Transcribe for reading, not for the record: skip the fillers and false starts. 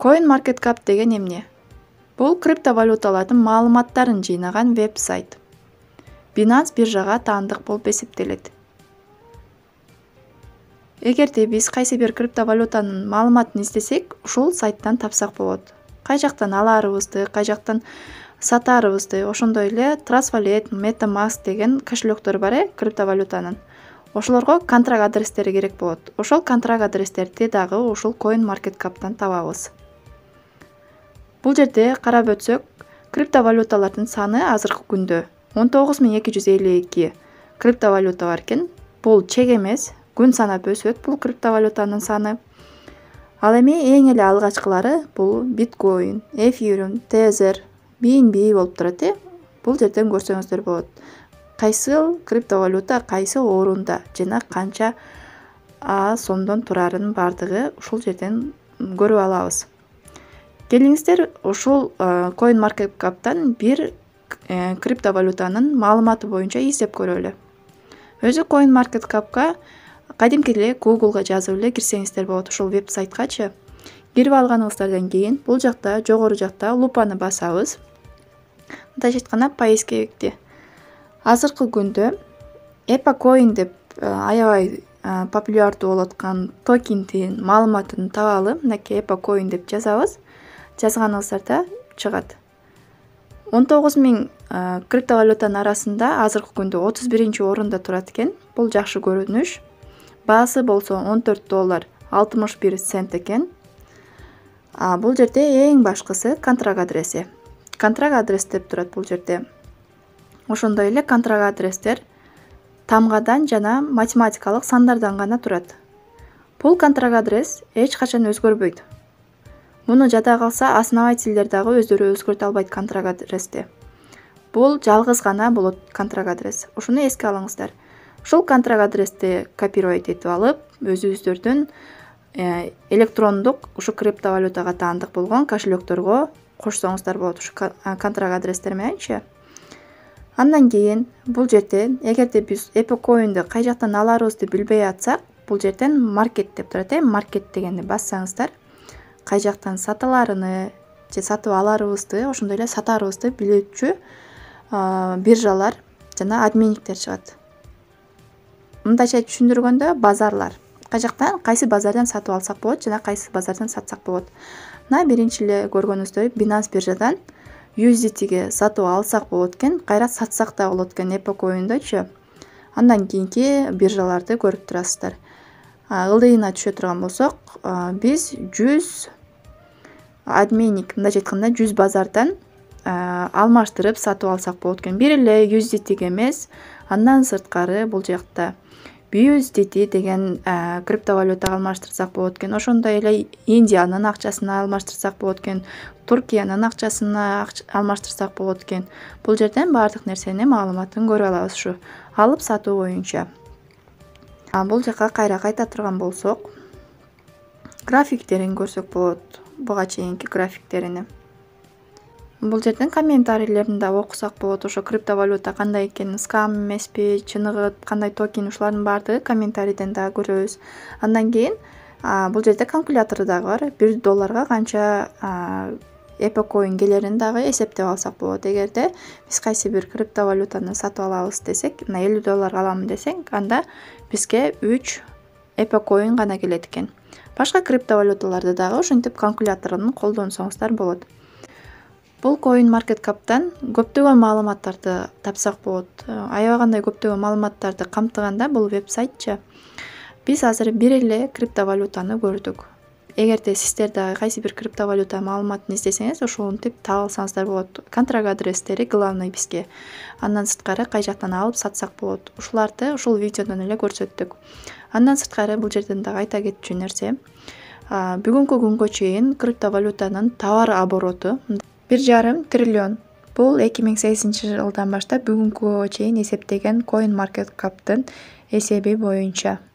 CoinMarketCap деген эмне? Бул криптовалюталардын маалыматтарын жыйнаган веб-сайт. Binance биржага таандык болуп эсептелет. Эгерде биз кайсы бир криптовалютанын маалыматын издесек, ушул сайттан тапсак болот. Кай жактан алаарыбызды, кай жактан сатаарыбызды, ошондой эле Trust Wallet, MetaMask деген кошелектор бар криптовалютанын. Ошолорго контракт адрестери керек болот. Ошол контракт адрестерди дагы ушул CoinMarketCap'тан табабыз. Бул жерде карап өтсөк, криптовалюталардын саны азыркы күндө 19252 криптовалюта бар экен. Бул чек эмес, күн санап өсөт бул криптовалютанын саны. Ал эми эң эле алгачкылары бул Bitcoin, Ethereum, Tether, BNB болуп турат. Бул жерден көрсөңүздөр болот. Кайсы криптовалюта кайсы орунда жана канча сомдон турарын бардыгы ушул жерден көрүп алабыз. Келиңиздер ушул CoinMarketCap'тан бир криптовалютанын маалыматы боюнча издеп көрөлү. Өзү CoinMarketCap'ка кадимки эле Google'га жазып эле кирсеңиздер болот ушул веб-сайткачы. Кирип алганыңыздардан кийин бул жакта жогору жакта лупаны басабыз. Мындайча айтканда поисковикти. Азыркы күндө EPACoin деп аябай популярдуу болуп аткан токендин маалыматын табалы. Мынакей EPACoin деп жазабыз. Жазганыңыздарда чыгат. 19000 криптовалютанын арасында азыркы күндө 31-орунда турат экен. Бул жакшы көрүнүш. Баасы болсо $14.61 экен. Бул жерде эң башкысы контракт адреси. Контракт адрес деп турат бул жерде. Ошондой эле контракт адрестер тамгадан жана математикалык сандардан гана турат. Бул контракт адрес эч качан өзгөрбөйт. Муну жада калса, основательдер дагы өздөрү өзгөртө албайт контракт адрести. Бул жалгыз гана болот контракт адрес. Ушуну эске алыңыздар. Ушул контракт адрести копировать этип алып, өзүңүздөрдүн электрондук ушу криптовалютага таандык болгон кошелекторго кошсоңуздар болот ушу контракт адрестер мененчи. Андан кийин бул жерден эгерде биз EPACoin'ди кай жактан аларыбызды билбей атсак, бул жерден маркет деп турат. Маркет дегенди бассаңыздар, кай жактан сатыларыны же сатып аларыбызды, ошондой эле сатаарыбызды билүүчү биржалар жана обменниктер чыгат. Мындайча түшүндүргөндө базарлар. Кай жактан кайсы базардан сатып алсак болот жана кайсы базардан сатсак болот. Мына биринчи эле көргөнүңүздөй Binance биржадан USDT'ге сатып алсак болот экен, кайра сатсак да болот экен EPACoin'дочу. Андан кийинки биржаларды көрүп турасыздар. Ылдыйына түшө турган болсок, биз 100 обменник, мындайча айтканда 100 базардан алмаштырып сатып алсак болот экен. Бир эле USDT'ге эмес, андан сырткары бул жакта BUSDT деген криптовалютага алмаштырсак болот экен. Ошондой эле Индиянын акчасына алмаштырсак болот экен. Туркиянын акчасына алмаштырсак болот экен. Бул жерден баардык нерсени маалыматын көрүп алабыз ушу алып сатуу боюнча. Бул жака кайра кайта турган болсок, графиктерин көрсөк болот. Буга чейинки графиктерини. Бул жерден комментарийлерин да окусак болот. Ошо криптовалюта кандай экенин, скам эмеспи, чыныгы кандай токен, ушулардын баардыгы комментарийден да көрөбүз. Андан кийин бул жерде калькулятору дагы бар. $1 канча EPACoin келерин дагы эсептеп алсак болот. Эгерде биз кайсы бир криптовалютаны сатып алабыз десек, мына $50 аламын десең, анда бизге 3 EPACoin гана келет экен. Башка криптовалюталарды дагы ошентип калькуляторун колдонсоңуздар болот. Бул CoinMarketCap'тан көптөгөн маалыматтарды тапсак болот. Аябагандай көптөгөн маалыматтарды камтыганда бул веб-сайтчы. Биз азыр бир эле криптовалютаны көрдүк. Эгерде сиздер дагы кайсы бир криптовалюта маалыматын издесеңиз, ошентип таап алсаңыздар болот. Контракт адрестери главный бизге. Андан сырткары кай жактан алып сатсак болот. Ушуларды ушул видеодон эле көрсөттүк. Андан сырткары бул жерден дагы айта кетчү нерсе, бүгүнкү күнгө чейин криптовалютанын товар обороту 1,5 триллион. Бул 2008-жылдан баштап бүгүнкү чейин эсептеген CoinMarketCap'тын эсеби боюнча.